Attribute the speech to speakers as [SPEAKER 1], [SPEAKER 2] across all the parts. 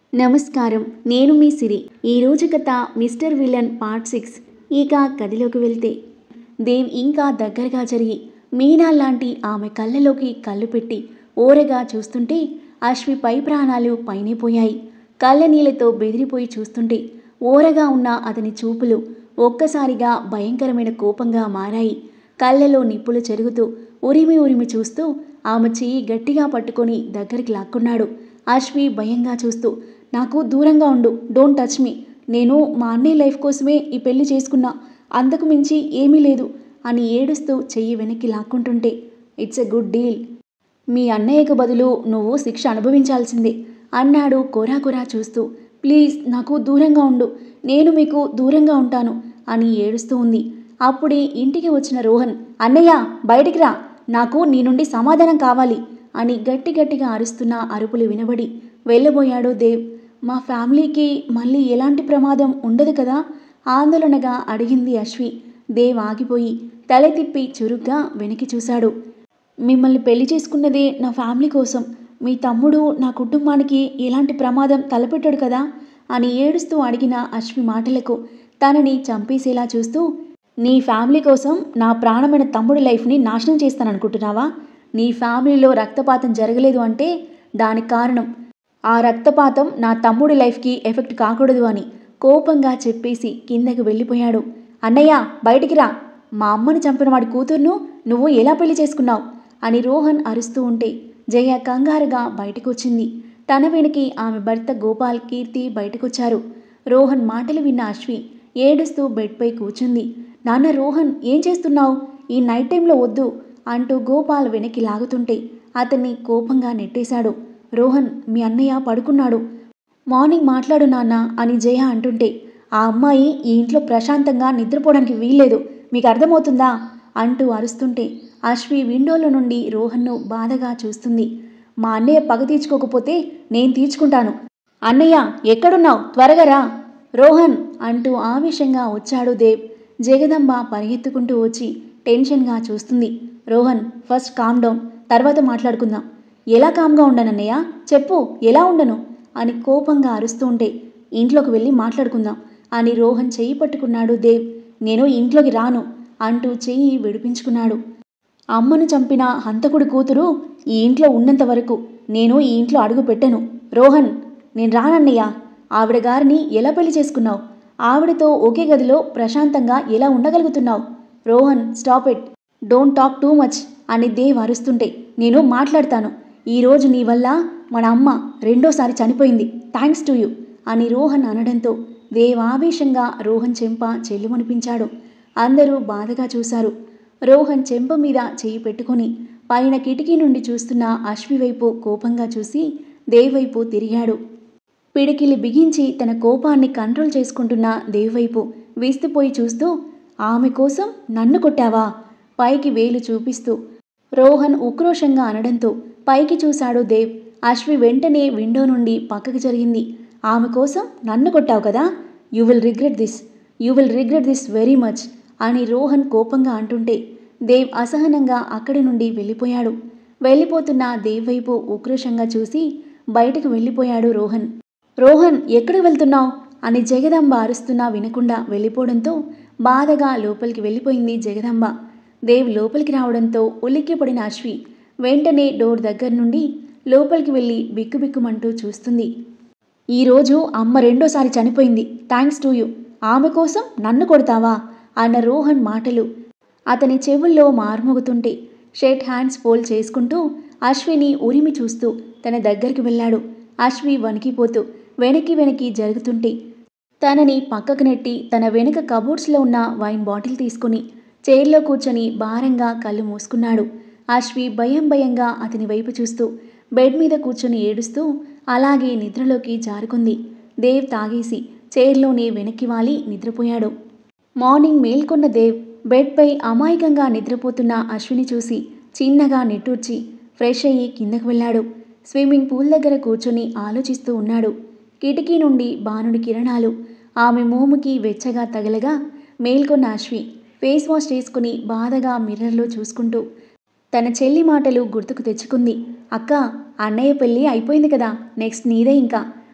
[SPEAKER 1] నమస్కారం. నేను మీ సిరి. ఈరోజు కథ మిస్టర్ విలన్ పార్ట్ 6. ఇక కథలోకి వెళ్తే దేవ్ ఇంకా దగ్గరగా జరిగి మీనా లాంటి ఆమె కళ్ళలోకి కళ్ళు పెట్టి ఓరగా చూస్తుంటే అశ్వి పై ప్రాణాలు పైనే పోయాయి. కళ్ళ నీళ్లతో బెదిరిపోయి చూస్తుంటే ఓరగా ఉన్న అతని చూపులు ఒక్కసారిగా భయంకరమైన కోపంగా మారాయి. కళ్ళలో నిప్పులు చెరుగుతూ ఉరిమి ఉరిమి చూస్తూ ఆమె చెయ్యి గట్టిగా పట్టుకొని దగ్గరికి లాక్కున్నాడు. అశ్వి భయంగా చూస్తూ, నాకు దూరంగా ఉండు, డోంట్ టచ్ మీ. నేను మా అన్నయ్య లైఫ్ కోసమే ఈ పెళ్లి చేసుకున్నా, అంతకు మించి ఏమీ లేదు అని ఏడుస్తూ చెయ్యి వెనక్కి లాక్కుంటుంటే, ఇట్స్ ఎ గుడ్ డీల్. మీ అన్నయ్యకు బదులు నువ్వు శిక్ష అనుభవించాల్సిందే అన్నాడు కొరా చూస్తూ. ప్లీజ్ నాకు దూరంగా ఉండు, నేను మీకు దూరంగా ఉంటాను అని ఏడుస్తూ ఉంది. అప్పుడే ఇంటికి వచ్చిన రోహన్, అన్నయ్య బయటికి రా, నాకు నీ నుండి సమాధానం కావాలి అని గట్టిగా అరుస్తున్న అరుపులు వినబడి వెళ్ళబోయాడు దేవ్. మా ఫ్యామిలీకి మళ్ళీ ఎలాంటి ప్రమాదం ఉండదు కదా ఆందోళనగా అడిగింది అశ్వి. దేవ్ ఆగిపోయి తల తిప్పి చురుగ్గా వెనక్కి చూశాడు. మిమ్మల్ని పెళ్లి చేసుకున్నదే నా ఫ్యామిలీ కోసం, మీ తమ్ముడు నా కుటుంబానికి ఎలాంటి ప్రమాదం తలపెట్టాడు కదా అని ఏడుస్తూ అడిగిన అశ్వి మాటలకు తనని చంపేసేలా చూస్తూ, నీ ఫ్యామిలీ కోసం నా ప్రాణమైన తమ్ముడి లైఫ్ని నాశనం చేస్తాననుకుంటున్నావా? నీ ఫ్యామిలీలో రక్తపాతం జరగలేదు అంటే దానికి కారణం ఆ రక్తపాతం నా తమ్ముడి లైఫ్కి ఎఫెక్ట్ కాకూడదు అని కోపంగా చెప్పేసి కిందకు వెళ్ళిపోయాడు. అన్నయ్య బయటికి రా, మా అమ్మని చంపిన వాడి కూతుర్ను నువ్వు ఎలా పెళ్లి చేసుకున్నావు అని రోహన్ అరుస్తూ ఉంటే జయ కంగారుగా బయటకొచ్చింది. తన వెనక్కి ఆమె భర్త గోపాల్, కీర్తి బయటకొచ్చారు. రోహన్ మాటలు విన్న అశ్వి ఏడుస్తూ బెడ్పై కూర్చుంది. నాన్న రోహన్, ఏం చేస్తున్నావు? ఈ నైట్ టైంలో వద్దు అంటూ గోపాల్ వెనక్కి లాగుతుంటే అతన్ని కోపంగా నెట్టేశాడు. రోహన్, మీ అన్నయ్య పడుకున్నాడు, మార్నింగ్ మాట్లాడు నాన్న అని జయ అంటుంటే, ఆ అమ్మాయి ఈ ఇంట్లో ప్రశాంతంగా నిద్రపోవడానికి వీల్లేదు, మీకు అర్థమవుతుందా అంటూ అరుస్తుంటే అశ్వి విండోలో నుండి రోహన్ను బాధగా చూస్తుంది. మా అన్నయ్య పగ తీర్చుకోకపోతే నేను తీర్చుకుంటాను. అన్నయ్య ఎక్కడున్నావు, త్వరగా రా రోహన్ అంటూ ఆవేశంగా వచ్చాడు దేవ్. జగదంబ పరిగెత్తుకుంటూ వచ్చి టెన్షన్గా చూస్తుంది. రోహన్, ఫస్ట్ కామ్ డౌన్, తర్వాత మాట్లాడుకుందాం. ఎలా కామ్గా ఉండనన్నయ్య, చెప్పు, ఎలా ఉండను అని కోపంగా అరుస్తూ ఉంటే, ఇంట్లోకి వెళ్ళి మాట్లాడుకుందాం అని రోహన్ చెయ్యి పట్టుకున్నాడు దేవ్. నేను ఇంట్లోకి రాను అంటూ చెయ్యి విడిపించుకున్నాడు. అమ్మను చంపిన హంతకుడి కూతురు ఈ ఇంట్లో ఉన్నంత వరకు నేను ఈ ఇంట్లో అడుగు పెట్టను. రోహన్, నేను రానన్నయ్య. ఆవిడ గారిని ఎలా పెళ్లి చేసుకున్నావు? ఆవిడతో ఒకే గదిలో ప్రశాంతంగా ఎలా ఉండగలుగుతున్నావు? Rohan, stop it, don't talk too much అని దేవ్ అరుస్తుంటే, నేను మాట్లాడతాను. ఈరోజు నీ వల్ల మన అమ్మ రెండోసారి చనిపోయింది, థ్యాంక్స్ టు యూ అని రోహన్ అనడంతో దేవ్ ఆవేశంగా రోహన్ చెంప చెల్లుమనిపించాడు. అందరూ బాధగా చూశారు. రోహన్ చెంప మీద చెయ్యి పెట్టుకొని పైన కిటికీ నుండి చూస్తున్న అశ్వి వైపు కోపంగా చూసి దేవ్ వైపు తిరిగాడు. పిడికిలి బిగించి తన కోపాన్ని కంట్రోల్ చేసుకుంటున్న దేవ్ వైపు విస్తుపోయి చూస్తూ, ఆమె కోసం నన్ను కొట్టావా పైకి వేలు చూపిస్తూ రోహన్ ఉక్రోషంగా అనడంతో పైకి చూశాడు దేవ్. అశ్వి వెంటనే విండో నుండి పక్కకి జరిగింది. ఆమె కోసం నన్ను కొట్టావు కదా, you will regret this very much అని రోహన్ కోపంగా అంటుంటే దేవ్ అసహనంగా అక్కడి నుండి వెళ్ళిపోయాడు. వెళ్ళిపోతున్న దేవ్ వైపు ఉక్రోషంగా చూసి బయటకు వెళ్ళిపోయాడు రోహన్. రోహన్, ఎక్కడికి వెళ్తున్నావు అని జగదంబ అరుస్తున్నా వినకుండా వెళ్ళిపోవడంతో బాధగా లోపలికి వెళ్ళిపోయింది జగదంబ. దేవ్ లోపలికి రావడంతో ఉలిక్కిపడిన అశ్వి వెంటనే డోర్ దగ్గర నుండి లోపలికి వెళ్ళి బిక్కుబిక్కుమంటూ చూస్తుంది. ఈరోజు అమ్మ రెండోసారి చనిపోయింది, థ్యాంక్స్ టు యూ, ఆమె కోసం నన్ను కొడతావా అన్న రోహన్ మాటలు అతని చెవుల్లో మార్మోగుతుంటే షేక్ హ్యాండ్స్ ఫోల్డ్ చేసుకుంటూ అశ్విని ఉరిమి చూస్తూ తన దగ్గరికి వెళ్ళాడు. అశ్వి వణికిపోతూ వెనక్కి జరుగుతుంటే తనని పక్కకు నెట్టి తన వెనుక కబోర్డ్స్లో ఉన్న వైన్ బాటిల్ తీసుకుని చైర్లో కూర్చొని భారంగా కళ్ళు మూసుకున్నాడు. అశ్వి భయంగా అతని వైపు చూస్తూ బెడ్ మీద కూర్చొని ఏడుస్తూ అలాగే నిద్రలోకి జారుకుంది. దేవ్ తాగేసి చైర్లోనే వెనక్కి వాలి నిద్రపోయాడు. మార్నింగ్ మేల్కొన్న దేవ్ బెడ్పై అమాయకంగా నిద్రపోతున్న అశ్విని చూసి చిన్నగా నిట్టూర్చి ఫ్రెష్ అయ్యి కిందకు వెళ్ళాడు. స్విమ్మింగ్ పూల్ దగ్గర కూర్చొని ఆలోచిస్తూ ఉన్నాడు. కిటికీ నుండి బాణుడి కిరణాలు ఆమె మోముకి వెచ్చగా తగలగా మేల్కొన్న అశ్వి ఫేస్ వాష్ చేసుకుని బాధగా మిర్రర్లో చూసుకుంటూ తన చెల్లి మాటలు గుర్తుకు తెచ్చుకుంది. అక్క, అన్నయ్య పెళ్ళి అయిపోయింది కదా, నెక్స్ట్ నీదే ఇంకా.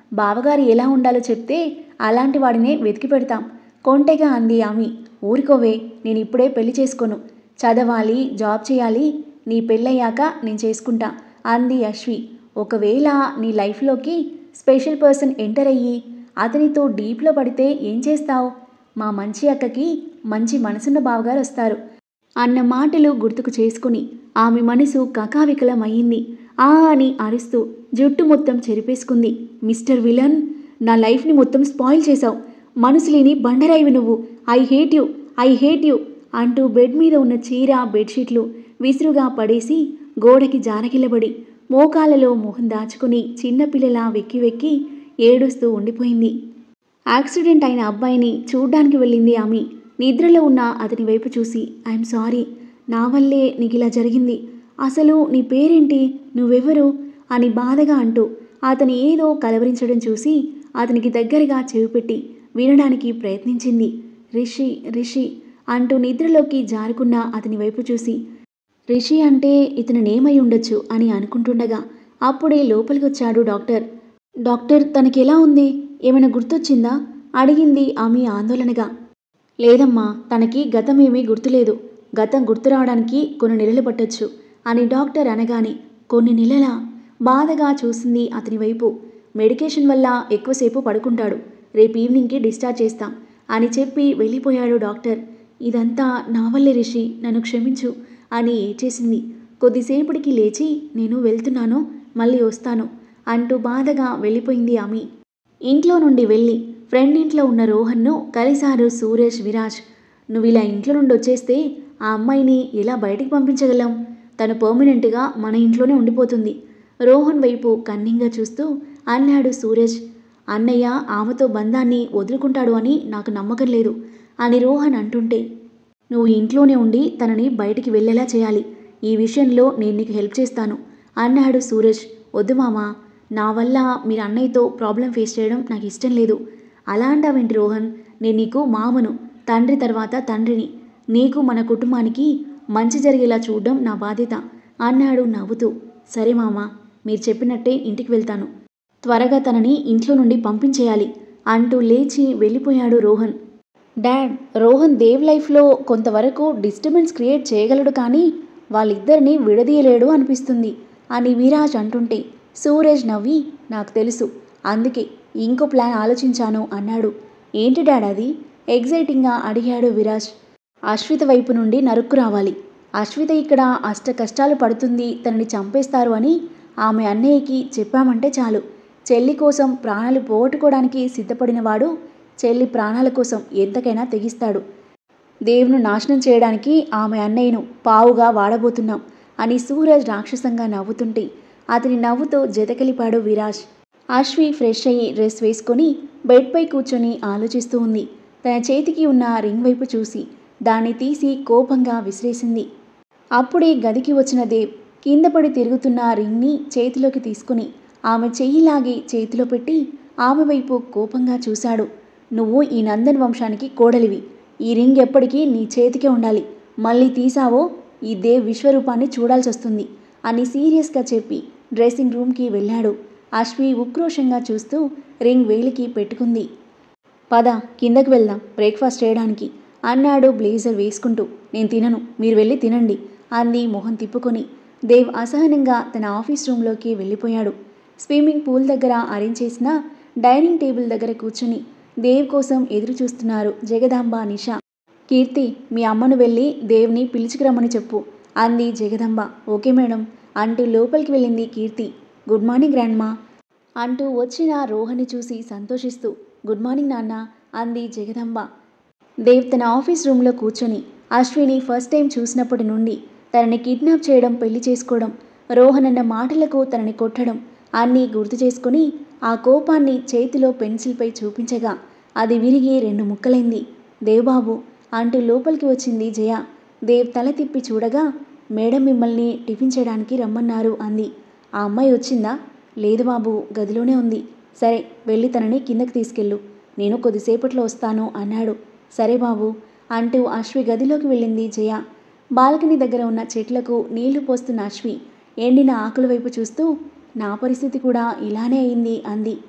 [SPEAKER 1] బావగారు ఎలా ఉండాలో చెప్తే అలాంటి వాడినే వెతికి పెడతాం. కొంటెగా అంది ఆమె. ఊరుకోవే, నేను ఇప్పుడే పెళ్లి చేసుకోను. చదవాలి, జాబ్ చేయాలి. నీ పెళ్ళయ్యాక నేను చేసుకుంటా అంది అశ్వి. ఒకవేళ నీ లైఫ్లోకి స్పెషల్ పర్సన్ ఎంటర్ అయ్యి అతనితో డీప్లో పడితే ఏం చేస్తావు? మా మంచి అక్కకి మంచి మనసున్న బావగారు వస్తారు అన్న మాటలు గుర్తుకు చేసుకుని ఆమె మనసు కకావికలమయ్యింది. ఆ అని అరుస్తూ జుట్టు మొత్తం చెరిపేసుకుంది. మిస్టర్ విలన్, నా లైఫ్ని మొత్తం స్పాయిల్ చేశావు. మనసు లేని బండరాయివి నువ్వు. I hate you, I hate you అంటూ బెడ్ మీద ఉన్న చీర, బెడ్షీట్లు విసురుగా పడేసి గోడకి జారకిల్లబడి మోకాలలో మొహం దాచుకుని చిన్నపిల్లలా వెక్కి వెక్కి ఏడుస్తూ ఉండిపోయింది. యాక్సిడెంట్ అయిన అబ్బాయిని చూడ్డానికి వెళ్ళింది ఆమె. నిద్రలో ఉన్న అతని వైపు చూసి, ఐఎమ్ సారీ, నా వల్లే నీకు ఇలా జరిగింది. అసలు నీ పేరేంటి, నువ్వెవరు అని బాధగా అంటూ అతని ఏదో కలవరించడం చూసి అతనికి దగ్గరగా చెవి పెట్టి వినడానికి ప్రయత్నించింది. రిషి, రిషి అంటూ నిద్రలోకి జారుకున్న అతని వైపు చూసి, రిషి అంటే ఇతను నేమై ఉండొచ్చు అని అనుకుంటుండగా అప్పుడే లోపలికొచ్చాడు డాక్టర్. డాక్టర్, తనకి ఎలా ఉంది? ఏమైనా గుర్తొచ్చిందా అడిగింది ఆమె ఆందోళనగా. లేదమ్మా, తనకి గతమేమీ గుర్తులేదు. గతం గుర్తు రావడానికి కొన్ని నెలలు పట్టొచ్చు అని డాక్టర్ అనగానే, కొన్ని నెలలా? బాధగా చూసింది అతని వైపు. మెడికేషన్ వల్ల ఎక్కువసేపు పడుకుంటాడు. రేపు ఈవినింగ్కి డిశ్చార్జ్ చేస్తాం అని చెప్పి వెళ్ళిపోయాడు డాక్టర్. ఇదంతా నా వల్లే రిషి, నన్ను క్షమించు అని ఏడ్చేసింది. కొద్దిసేపటికి లేచి, నేను వెళ్తున్నాను, మళ్ళీ వస్తాను అంటూ బాధగా వెళ్ళిపోయింది ఆమె. ఇంట్లో నుండి వెళ్ళి ఫ్రెండ్ ఇంట్లో ఉన్న రోహన్ను కలిశారు సూరజ్, విరాజ్. నువ్వు ఇలా ఇంట్లో నుండి వచ్చేస్తే ఆ అమ్మాయిని ఎలా బయటికి పంపించగలం? తను పర్మనెంట్గా మన ఇంట్లోనే ఉండిపోతుంది. రోహన్ వైపు కన్నింగా చూస్తూ అన్నాడు సూరజ్. అన్నయ్య ఆమెతో బంధాన్ని వదులుకుంటాడు అని నాకు నమ్మకం లేదు అని రోహన్ అంటుంటే, నువ్వు ఇంట్లోనే ఉండి తనని బయటికి వెళ్ళేలా చేయాలి. ఈ విషయంలో నేను నీకు హెల్ప్ చేస్తాను అన్నాడు సూరజ్. వద్దు మామా, నా వల్ల మీరు అన్నయ్యతో ప్రాబ్లం ఫేస్ చేయడం నాకు ఇష్టం లేదు. అలా అంటావేంటి రోహన్? నేను నీకు మామను, తండ్రి తర్వాత తండ్రిని. నీకు మన కుటుంబానికి మంచి జరిగేలా చూడడం నా బాధ్యత అన్నాడు నవ్వుతూ. సరే మామా, మీరు చెప్పినట్టే ఇంటికి వెళ్తాను. త్వరగా తనని ఇంట్లో నుండి పంపించేయాలి అంటూ లేచి వెళ్ళిపోయాడు రోహన్. డాడ్, రోహన్ దేవ్ లైఫ్లో కొంతవరకు డిస్టర్బెన్స్ క్రియేట్ చేయగలడు, కానీ వాళ్ళిద్దరినీ విడదీయలేడు అనిపిస్తుంది అని విరాజ్ అంటుంటే సూరజ్ నవ్వి, నాకు తెలుసు, అందుకే ఇంకో ప్లాన్ ఆలోచించాను అన్నాడు. ఏంటి డాడ్ అది? ఎగ్జైటింగ్గా అడిగాడు విరాజ్. అశ్విత వైపు నుండి నరుక్కు రావాలి. అశ్విత ఇక్కడ అష్ట కష్టాలు పడుతుంది, తనని చంపేస్తారు అని ఆమె అన్నయ్యకి చెప్పామంటే చాలు. చెల్లి కోసం ప్రాణాలు పోగొట్టుకోవడానికి సిద్ధపడినవాడు చెల్లి ప్రాణాల కోసం ఎంతకైనా తెగిస్తాడు. దేవును నాశనం చేయడానికి ఆమె అన్నయ్యను పావుగా వాడబోతున్నాం అని సూరజ్ రాక్షసంగా నవ్వుతుంటే అతని నవ్వుతో జతకలిపాడు విరాజ్. అశ్వి ఫ్రెష్ అయ్యి డ్రెస్ వేసుకొని బెడ్పై కూర్చొని ఆలోచిస్తూ ఉంది. తన చేతికి ఉన్న రింగ్ వైపు చూసి దాన్ని తీసి కోపంగా విసిరేసింది. అప్పుడే గదికి వచ్చిన దేవ్ కింద పడి తిరుగుతున్న రింగ్ని చేతిలోకి తీసుకుని ఆమె చెయ్యిలాగి చేతిలో పెట్టి ఆమె వైపు కోపంగా చూశాడు. నువ్వు ఈ నందన్ వంశానికి కోడలివి. ఈ రింగ్ ఎప్పటికీ నీ చేతికే ఉండాలి. మళ్ళీ తీసావో ఈ దేవ్ విశ్వరూపాన్ని చూడాల్సి వస్తుంది అని సీరియస్గా చెప్పి డ్రెస్సింగ్ రూమ్కి వెళ్ళాడు. అశ్వి ఉక్రోషంగా చూస్తూ రింగ్ వేలికి పెట్టుకుంది. పద, కిందకి వెళ్దాం బ్రేక్ఫాస్ట్ చేయడానికి అన్నాడు బ్లేజర్ వేసుకుంటూ. నేను తినను, మీరు వెళ్ళి తినండి అంది మొహం తిప్పుకొని. దేవ్ అసహనంగా తన ఆఫీస్ రూమ్లోకి వెళ్ళిపోయాడు. స్విమ్మింగ్ పూల్ దగ్గర అరేంజ్ చేసిన డైనింగ్ టేబుల్ దగ్గర కూర్చుని దేవ్ కోసం ఎదురు చూస్తున్నారు జగదాంబ, నిషా. కీర్తి, మీ అమ్మను వెళ్ళి దేవ్ని పిలుచుకురమ్మని చెప్పు అంది జగదాంబ. ఓకే మేడం అంటూ లోపలికి వెళ్ళింది కీర్తి. గుడ్ మార్నింగ్ గ్రాండ్మా అంటూ వచ్చిన రోహన్ని చూసి సంతోషిస్తూ గుడ్ మార్నింగ్ నాన్న అంది జగదాంబ. దేవ్ తన ఆఫీస్ రూమ్లో కూర్చొని అశ్విని ఫస్ట్ టైం చూసినప్పటి నుండి తనని కిడ్నాప్ చేయడం, పెళ్లి చేసుకోవడం, రోహన్ అన్న మాటలకు తనని కొట్టడం అన్నీ గుర్తు చేసుకుని ఆ కోపాన్ని చేతిలో పెన్సిల్పై చూపించగా అది విరిగి 2 ముక్కలైంది. దేవ్బాబు అంటూ లోపలికి వచ్చింది జయ. దేవ్ తల తిప్పి చూడగా మేడం మిమ్మల్ని టిఫిన్ చేయడానికి రమ్మన్నారు అంది. ఆ అమ్మాయి వచ్చిందా? లేదు బాబు, గదిలోనే ఉంది. సరే, వెళ్ళి తనని కిందకి తీసుకెళ్ళు, నేను కొద్దిసేపట్లో వస్తాను అన్నాడు. సరే బాబు అంటూ అశ్వి గదిలోకి వెళ్ళింది జయ. బాల్కనీ దగ్గర ఉన్న చెట్లకు నీళ్లు పోస్తున్న అశ్వి ఎండిన ఆకుల వైపు చూస్తూ నా పరిస్థితి కూడా ఇలానే అయింది అంది.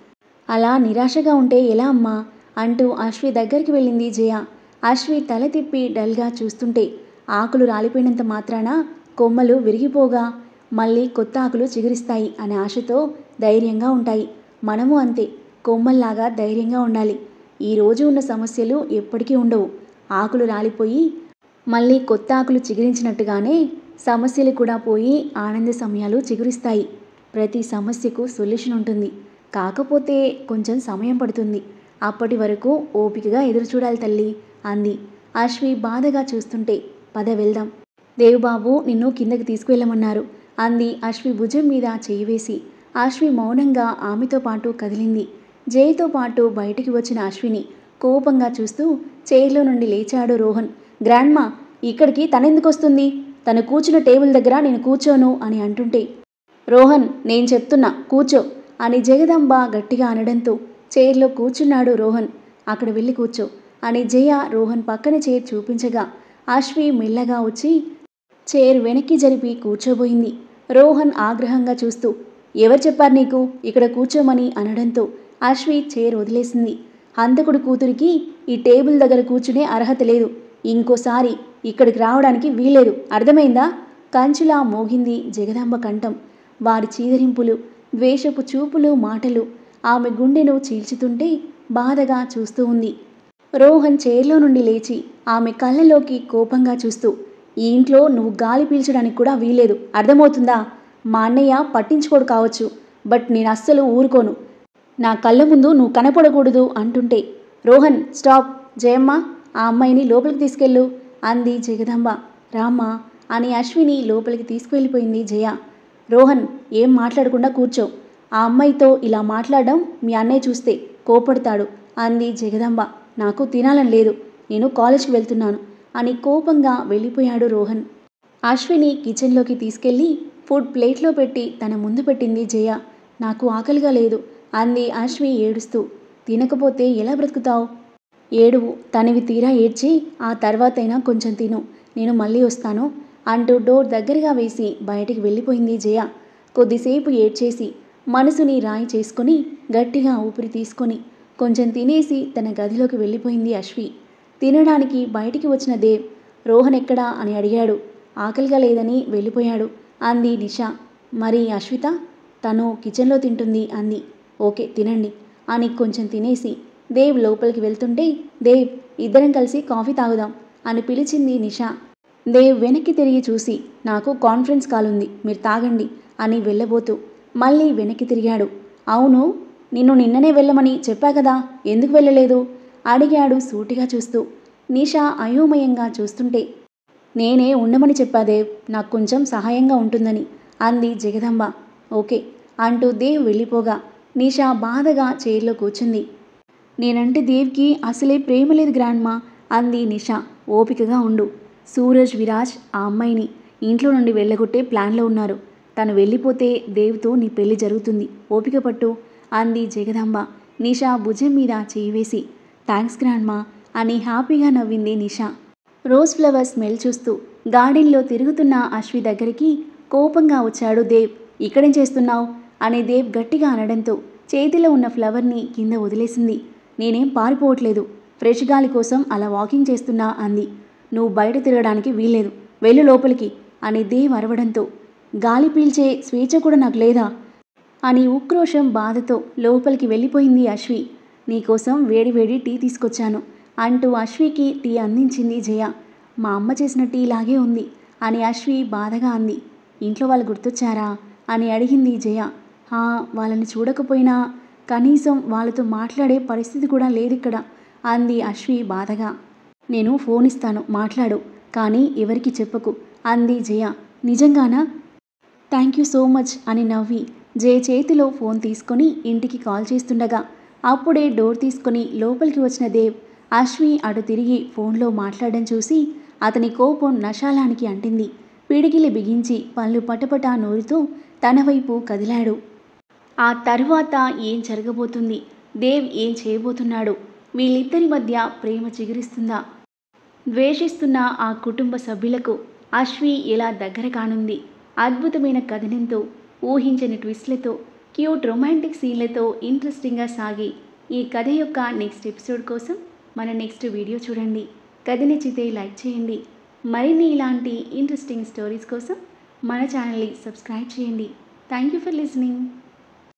[SPEAKER 1] అలా నిరాశగా ఉంటే ఎలా అమ్మా అంటూ అశ్వి దగ్గరికి వెళ్ళింది జయ. అశ్వి తల తిప్పి డల్గా చూస్తుంటే ఆకులు రాలిపోయినంత మాత్రాన కొమ్మలు విరిగిపోగా మళ్ళీ కొత్త ఆకులు చిగురిస్తాయి అనే ఆశతో ధైర్యంగా ఉంటాయి. మనము అంతే, కొమ్మల్లాగా ధైర్యంగా ఉండాలి. ఈరోజు ఉన్న సమస్యలు ఎప్పటికీ ఉండవు. ఆకులు రాలిపోయి మళ్ళీ కొత్త ఆకులు చిగురించినట్టుగానే సమస్యలు కూడా పోయి ఆనంద సమయాలు చిగురిస్తాయి. ప్రతి సమస్యకు సొల్యూషన్ ఉంటుంది. కాకపోతే కొంచెం సమయం పడుతుంది. అప్పటి వరకు ఓపికగా ఎదురు చూడాలి తల్లి అంది. అశ్వి బాధగా చూస్తుంటే పద వెళ్దాం, దేవుబాబు నిన్ను కిందకి తీసుకువెళ్ళమన్నారు అంది అశ్వి భుజం మీద చేయి వేసి. అశ్వి మౌనంగా ఆమెతో పాటు కదిలింది. జయతో పాటు బయటికి వచ్చిన అశ్విని కోపంగా చూస్తూ చైర్లో నుండి లేచాడు రోహన్. గ్రాండ్మా, ఇక్కడికి తనెందుకు వస్తుంది? తను కూర్చున్న టేబుల్ దగ్గర నేను కూర్చోను అని అంటుంటే, రోహన్ నేను చెప్తున్నా కూర్చో అని జగదంబ గట్టిగా అనడంతో చైర్లో కూర్చున్నాడు రోహన్. అక్కడ వెళ్ళి కూర్చో అని జయ రోహన్ పక్కన చైర్ చూపించగా అశ్వి మెల్లగా వచ్చి చైర్ వెనక్కి జరిపి కూర్చోబోయింది. రోహన్ ఆగ్రహంగా చూస్తూ, ఎవరు చెప్పారు నీకు ఇక్కడ కూర్చోమని అనడంతో అశ్వి చైర్ వదిలేసింది. హంతకుడు కూతురికి ఈ టేబుల్ దగ్గర కూర్చునే అర్హత లేదు. ఇంకోసారి ఇక్కడికి రావడానికి వీలేదు, అర్థమైందా? కంచులా మోగింది జగదాంబ కంఠం. వారి చీదరింపులు, ద్వేషపు చూపులు, మాటలు ఆమె గుండెను చీల్చుతుంటే బాధగా చూస్తూ ఉంది. రోహన్ చైర్లో నుండి లేచి ఆమె కళ్ళలోకి కోపంగా చూస్తూ, ఈ ఇంట్లో నువ్వు గాలి పీల్చడానికి కూడా వీలేదు, అర్థమవుతుందా? మా అన్నయ్య పట్టించుకోడు కావచ్చు, బట్ నేను అస్సలు ఊరుకోను. నా కళ్ళ ముందు నువ్వు కనపడకూడదు అంటుంటే, రోహన్ స్టాప్, జయమ్మ ఆ అమ్మాయిని లోపలికి తీసుకెళ్ళు అంది జగదాంబ. రామ్మా అని అశ్విని లోపలికి తీసుకువెళ్ళిపోయింది జయ. రోహన్ ఏం మాట్లాడకుండా కూర్చో, ఆ అమ్మాయితో ఇలా మాట్లాడడం మీ అన్నయ్య చూస్తే కోపడతాడు అంది జగదాంబ. నాకు తినాలని లేదు, నేను కాలేజ్కి వెళ్తున్నాను అని కోపంగా వెళ్ళిపోయాడు రోహన్. అశ్విని కిచెన్లోకి తీసుకెళ్ళి ఫుడ్ ప్లేట్లో పెట్టి తన ముందు పెట్టింది జయ. నాకు ఆకలిగా లేదు అంది అశ్వి ఏడుస్తూ. తినకపోతే ఎలా బ్రతుకుతావు? ఏడువు, తనివి తీరా ఏడ్చి ఆ తర్వాతైనా కొంచెం తిను, నేను మళ్ళీ వస్తాను అంటూ డోర్ దగ్గరగా వేసి బయటికి వెళ్ళిపోయింది జయ. కొద్దిసేపు ఏడ్చేసి మనసుని రాయి చేసుకొని గట్టిగా ఊపిరి తీసుకొని కొంచెం తినేసి తన గదిలోకి వెళ్ళిపోయింది అశ్వి. తినడానికి బయటికి వచ్చిన దేవ్ రోహన్ ఎక్కడా అని అడిగాడు. ఆకలిగా లేదని వెళ్ళిపోయాడు అంది నిషా. మరి అశ్విత? తను కిచెన్లో తింటుంది అంది. ఓకే తినండి అని కొంచెం తినేసి దేవ్ లోపలికి వెళ్తుంటే, దేవ్ ఇద్దరం కలిసి కాఫీ తాగుదాం అని పిలిచింది నిషా. దేవ్ వెనక్కి తిరిగి చూసి, నాకు కాన్ఫరెన్స్ కాల్ ఉంది, మీరు తాగండి అని వెళ్ళబోతూ మళ్ళీ వెనక్కి తిరిగాడు. అవును, నిన్ననే వెళ్ళమని చెప్పా కదా, ఎందుకు వెళ్ళలేదు అడిగాడు సూటిగా చూస్తూ. నిషా అయోమయంగా చూస్తుంటే, నేనే ఉండమని చెప్పా దేవ్, నాకు కొంచెం సహాయంగా ఉంటుందని అంది జగదంబ. ఓకే అంటూ దేవ్ వెళ్ళిపోగా నిషా బాధగా చైర్లో కూర్చుంది. నేనంటే దేవ్కి అసలే ప్రేమ లేదు గ్రాండ్మా అంది నిషా. ఓపికగా ఉండు, సూరజ్ విరాజ్ ఆ అమ్మాయిని ఇంట్లో నుండి వెళ్ళగొట్టే ప్లాన్లో ఉన్నారు. తను వెళ్ళిపోతే దేవ్తో నీ పెళ్లి జరుగుతుంది, ఓపిక పట్టు అంది జగదాంబ. నిషా భుజం మీద చేయి వేసి, థ్యాంక్స్ గ్రాండ్మా అని హ్యాపీగా నవ్వింది నిషా. రోజ్ ఫ్లవర్ స్మెల్ చూస్తూ గార్డెన్లో తిరుగుతున్న అశ్వి దగ్గరికి కోపంగా వచ్చాడు దేవ్. ఇక్కడేం చేస్తున్నావు అని దేవ్ గట్టిగా అనడంతో చేతిలో ఉన్న ఫ్లవర్ని కింద వదిలేసింది. నేనేం పారిపోవట్లేదు, ఫ్రెష్ గాలి కోసం అలా వాకింగ్ చేస్తున్నా అంది. నువ్వు బయట తిరగడానికి వీల్లేదు, వెళ్ళు లోపలికి అని దేవ్ అరవడంతో, గాలి పీల్చే స్వేచ్ఛ కూడా నాకు లేదా అని ఉక్రోషం బాధతో లోపలికి వెళ్ళిపోయింది అశ్వి. నీకోసం వేడివేడి టీ తీసుకొచ్చాను అంటూ అశ్వికి టీ అందించింది జయ. మా అమ్మ చేసిన టీ లాగే ఉంది అని అశ్వి బాధగా అంది. ఇంట్లో వాళ్ళు గుర్తొచ్చారా అని అడిగింది జయ. వాళ్ళని చూడకపోయినా కనీసం వాళ్ళతో మాట్లాడే పరిస్థితి కూడా లేదిక్కడ అంది అశ్వి బాధగా. నేను ఫోన్ ఇస్తాను మాట్లాడు, కానీ ఎవరికి చెప్పకు అంది జయ. నిజంగానా? థ్యాంక్ యూ సో మచ్ అని నవ్వి జయ చేతిలో ఫోన్ తీసుకొని ఇంటికి కాల్ చేస్తుండగా అప్పుడే డోర్ తీసుకొని లోపలికి వచ్చిన దేవ్ అశ్వి అటు తిరిగి ఫోన్లో మాట్లాడడం చూసి అతని కోపం నశాలానికి అంటింది. పిడికిలి బిగించి పళ్ళు పటపటా నోరుతూ తన వైపు కదిలాడు. ఆ తర్వాత ఏం జరగబోతుంది, దేవ్ ఏం చేయబోతున్నాడు, వీళ్ళిద్దరి మధ్య ప్రేమ చిగురిస్తుందా, ద్వేషిస్తున్న ఆ కుటుంబ సభ్యులకు అశ్వి ఎలా దగ్గర కానుంది, అద్భుతమైన కథనంతో ఊహించని ట్విస్ట్లతో క్యూట్ రొమాంటిక్ సీన్లతో ఇంట్రెస్టింగ్గా సాగి ఈ కథ యొక్క నెక్స్ట్ ఎపిసోడ్ కోసం మన నెక్స్ట్ వీడియో చూడండి. కథ నచ్చితే లైక్ చేయండి. మరిన్ని ఇలాంటి ఇంట్రెస్టింగ్ స్టోరీస్ కోసం మన ఛానల్ని సబ్స్క్రైబ్ చేయండి. Thank you for listening.